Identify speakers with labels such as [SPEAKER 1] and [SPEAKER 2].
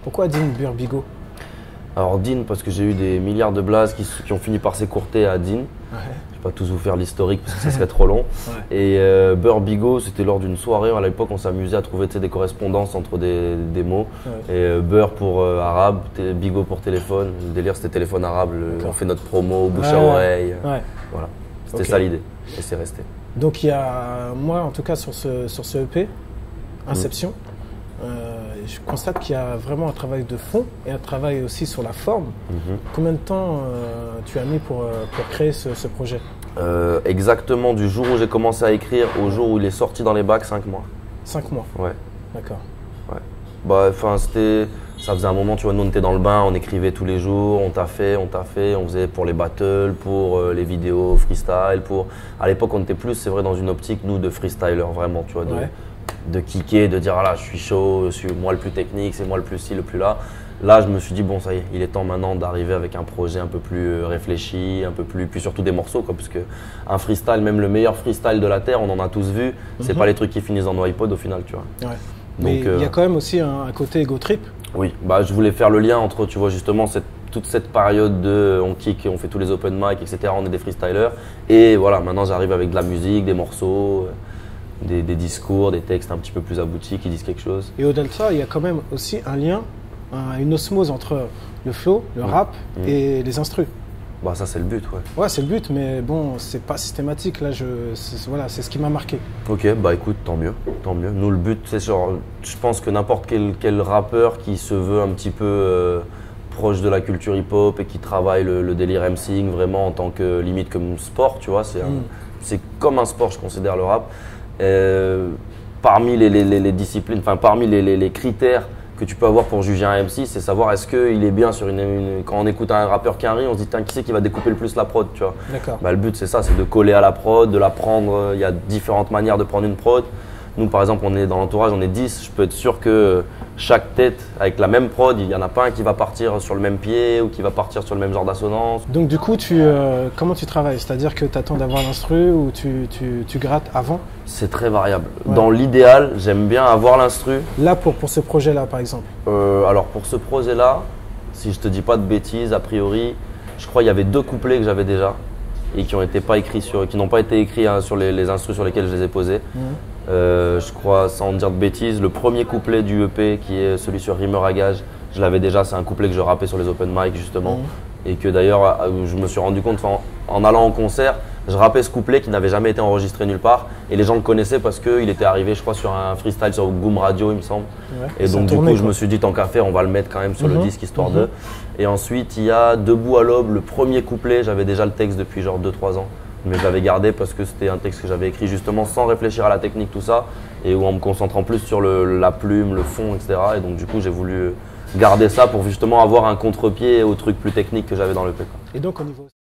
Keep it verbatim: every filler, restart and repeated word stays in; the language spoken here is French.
[SPEAKER 1] Pourquoi Dean Burbigo?
[SPEAKER 2] Alors Dean, parce que j'ai eu des milliards de blazes qui, qui ont fini par s'écourter à Dean.
[SPEAKER 1] Ouais.
[SPEAKER 2] Je vais pas tous vous faire l'historique parce que ça serait trop long.
[SPEAKER 1] Ouais.
[SPEAKER 2] Et euh, Burbigo, c'était lors d'une soirée. À l'époque, on s'amusait à trouver des correspondances entre des, des mots.
[SPEAKER 1] Ouais.
[SPEAKER 2] Et euh, Bur pour euh, arabe, Bigo pour téléphone. Le délire, c'était téléphone arabe. Le, on fait notre promo, bouche
[SPEAKER 1] ouais,
[SPEAKER 2] à oreille.
[SPEAKER 1] Ouais.
[SPEAKER 2] Voilà. C'était
[SPEAKER 1] Okay.
[SPEAKER 2] ça l'idée. Et c'est resté.
[SPEAKER 1] Donc il y a, moi en tout cas sur ce, sur ce E P, Inception, mmh. euh, je constate qu'il y a vraiment un travail de fond et un travail aussi sur la forme. Mmh. Combien de temps euh, tu as mis pour, pour créer ce, ce projet?
[SPEAKER 2] euh, Exactement du jour où j'ai commencé à écrire au jour où il est sorti dans les bacs, cinq mois.
[SPEAKER 1] cinq mois?
[SPEAKER 2] Ouais.
[SPEAKER 1] D'accord.
[SPEAKER 2] Ouais. Bah, enfin, c'était... Ça faisait un moment, tu vois, nous on était dans le bain, on écrivait tous les jours, on taffait, on taffait, on faisait pour les battles, pour euh, les vidéos freestyle, pour… À l'époque, on était plus, c'est vrai, dans une optique, nous, de freestyler, vraiment, tu vois, de,
[SPEAKER 1] ouais.
[SPEAKER 2] de kicker, de dire, ah là, je suis chaud, je suis moi le plus technique, c'est moi le plus ci, le plus là. Là, je me suis dit, bon, ça y est, il est temps maintenant d'arriver avec un projet un peu plus réfléchi, un peu plus… Puis surtout des morceaux, quoi, parce que un freestyle, même le meilleur freestyle de la Terre, on en a tous vu, c'est mm-hmm. pas les trucs qui finissent dans nos iPods au final, tu vois.
[SPEAKER 1] Ouais. Mais il euh, y a quand même aussi un, un côté ego trip.
[SPEAKER 2] Oui, bah, je voulais faire le lien entre, tu vois, justement, cette, toute cette période de on kick, on fait tous les open mic, et cetera. On est des freestylers. Et voilà, maintenant j'arrive avec de la musique, des morceaux, des, des discours, des textes un petit peu plus aboutis qui disent quelque chose.
[SPEAKER 1] Et au-delà de ça, il y a quand même aussi un lien, une osmose entre le flow, le rap mmh. et les instrus.
[SPEAKER 2] Bah ça c'est le but, ouais.
[SPEAKER 1] Ouais, c'est le but, mais bon, c'est pas systématique. Là, je, c'est, voilà, c'est ce qui m'a marqué.
[SPEAKER 2] Ok, bah écoute, tant mieux, tant mieux. Nous, le but, c'est genre, je pense que n'importe quel, quel rappeur qui se veut un petit peu euh, proche de la culture hip-hop et qui travaille le, le délire MCing vraiment en tant que limite comme sport, tu vois, c'est, un, mm. c'est comme un sport, je considère le rap. Euh, parmi les, les, les, les disciplines, enfin parmi les, les, les critères que tu peux avoir pour juger un M C, c'est savoir est-ce qu'il est bien sur une, une… Quand on écoute un rappeur qui arrive, on se dit qui c'est qui va découper le plus la prod, tu vois.
[SPEAKER 1] D'accord.
[SPEAKER 2] Bah, le but c'est ça, c'est de coller à la prod, de la prendre. Il y a différentes manières de prendre une prod. Nous par exemple, on est dans l'entourage, on est dix. Je peux être sûr que chaque tête avec la même prod, il n'y en a pas un qui va partir sur le même pied ou qui va partir sur le même genre d'assonance.
[SPEAKER 1] Donc du coup, tu, euh, comment tu travailles? C'est-à-dire que tu attends d'avoir l'instru ou tu, tu, tu grattes avant?
[SPEAKER 2] C'est très variable.
[SPEAKER 1] Ouais.
[SPEAKER 2] Dans l'idéal, j'aime bien avoir l'instru.
[SPEAKER 1] Là, pour, pour ce projet-là, par exemple
[SPEAKER 2] euh, Alors pour ce projet-là, si je te dis pas de bêtises, a priori, je crois qu'il y avait deux couplets que j'avais déjà et qui n'ont été pas écrits sur, qui n'ont pas été écrits hein, sur les, les instrus sur lesquels je les ai posés. Mmh. Euh, je crois, sans dire de bêtises, le premier couplet du E P qui est celui sur Rimeur à gage, je l'avais déjà, c'est un couplet que je rappais sur les open mic justement mmh. et que d'ailleurs je me suis rendu compte en, en allant en concert, je rappais ce couplet qui n'avait jamais été enregistré nulle part et les gens le connaissaient parce qu'il était arrivé je crois sur un freestyle sur Goom Radio il me semble
[SPEAKER 1] ouais,
[SPEAKER 2] et donc du coup quoi. Je me suis dit tant qu'à faire on va le mettre quand même sur mmh. le disque histoire mmh. de et ensuite il y a Debout à l'aube, le premier couplet, j'avais déjà le texte depuis genre deux trois ans. Mais je l'avais gardé parce que c'était un texte que j'avais écrit justement sans réfléchir à la technique, tout ça, et où en me concentrant plus sur le, la plume, le fond, et cetera. Et donc du coup, j'ai voulu garder ça pour justement avoir un contre-pied au truc plus technique que j'avais dans le P.
[SPEAKER 1] Et donc au niveau